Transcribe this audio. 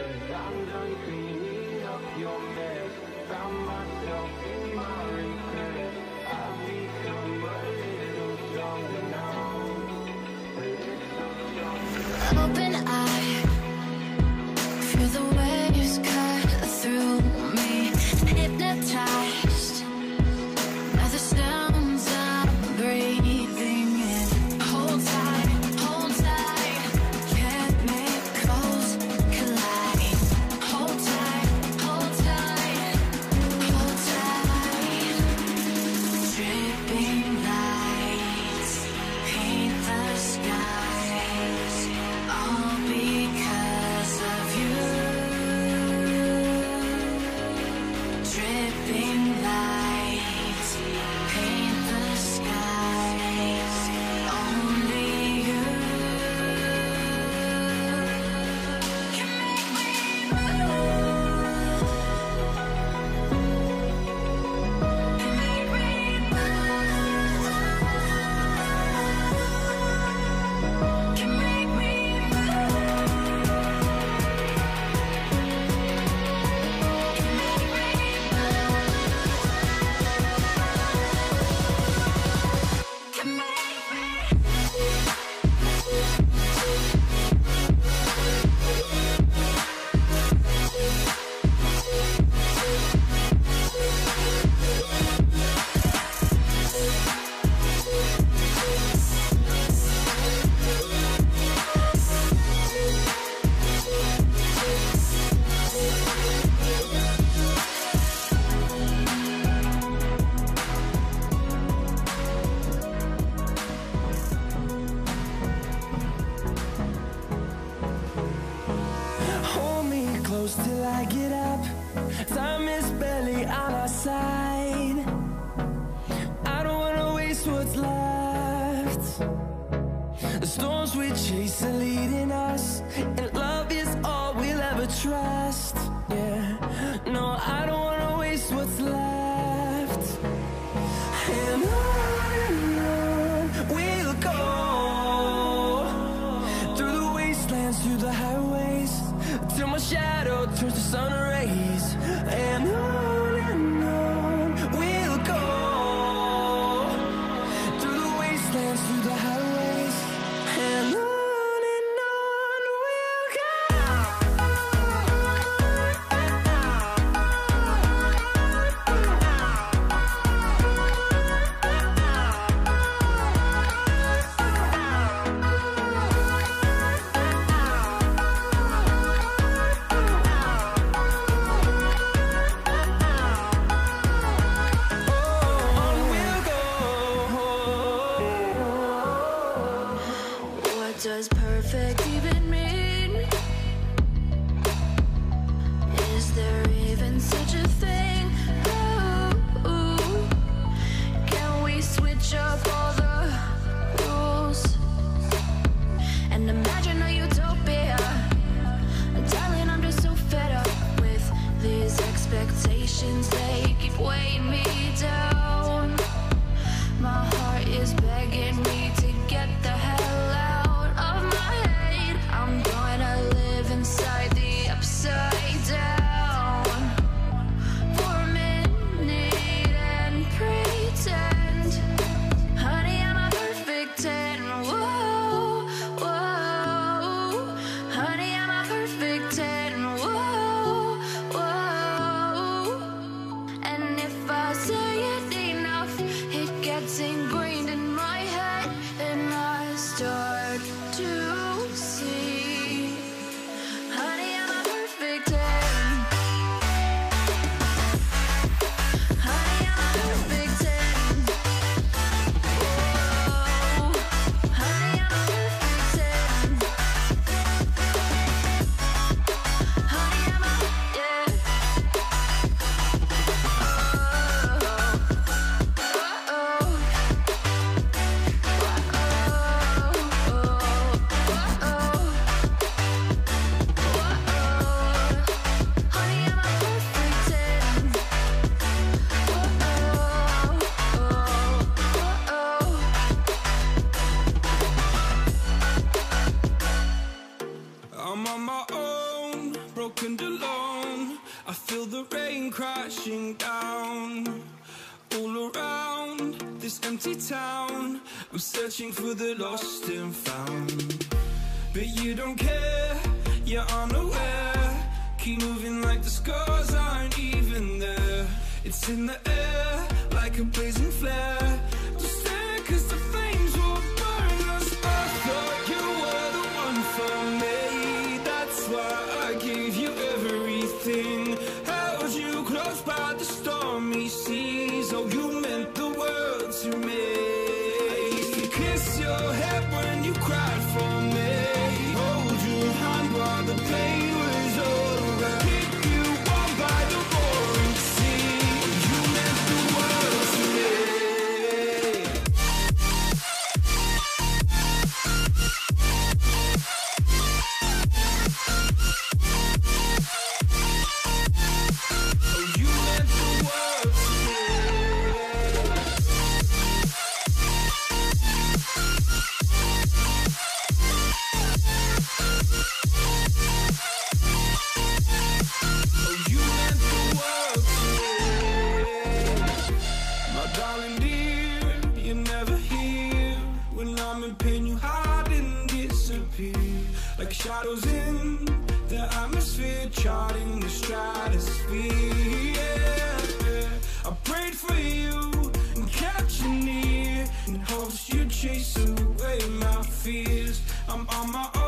'cause I'm done cleaning up your mess. Found myself in my regrets. I've become a little stronger now. Open eye, feel the waves cut through me. Hypnotized by the sounds I'm breathing in. Hold tight, chemicals collide. Hold tight, hold tight, hold tight. Dripping lights paint the skies, all because of you. Dripping lights paint the skies, only you can make me move. Can make me move. Can make me Hold me close till I get up. Time is barely on our side. I don't wanna waste what's left. The storms we chase are leading us, and love is all we'll ever trust. Yeah, no, I don't wanna waste what's left. And on we'll go, through the wastelands, through the highways, till my shadow turns to sun rays. And on we'll go, through the wastelands, through the highways, and on we'll go. What does perfect even mean? Is there even such a thing? Ooh, can we switch up all the rules and imagine a utopia? Darling, I'm just so fed up with these expectations. They keep weighing me down. My heart is begging me to get the hell out of my head. I'm gonna live inside the upside down for a minute and pretend, honey, I'm a perfect 10. Whoa, whoa, honey, I'm a perfect 10. Whoa, whoa. And if I say it enough, it gets ingrained in my head, and I start to see, honey, I'm a perfect 10. Honey, I'm a perfect 10. Whoa, honey, I'm a perfect 10. Honey, I'm a, yeah. I'm on my own, broken and alone. I feel the rain crashing down all around this empty town. I'm searching for the lost and found, but you don't care, you're unaware. Keep moving like the scars aren't even there. It's in the air like a blazing flare. Just stare, cause the flames will burn us. I thought you were the one for me, that's why I gave you everything. Held you close by the stormy seas. Oh, you meant the world to me. I used to kiss your head when you cried for me, hold your hand while the pain was over, keep you warm by the roaring sea. You meant the world to me. Oh, you meant the world to me. Oh, you meant the world to me. My darling dear, you're never here. When I'm in pain, you hide and disappear, like shadows in the atmosphere, charting the stratosphere. Yeah. I prayed for you and kept you near, in hopes you'd chase away my fears. I'm on my own.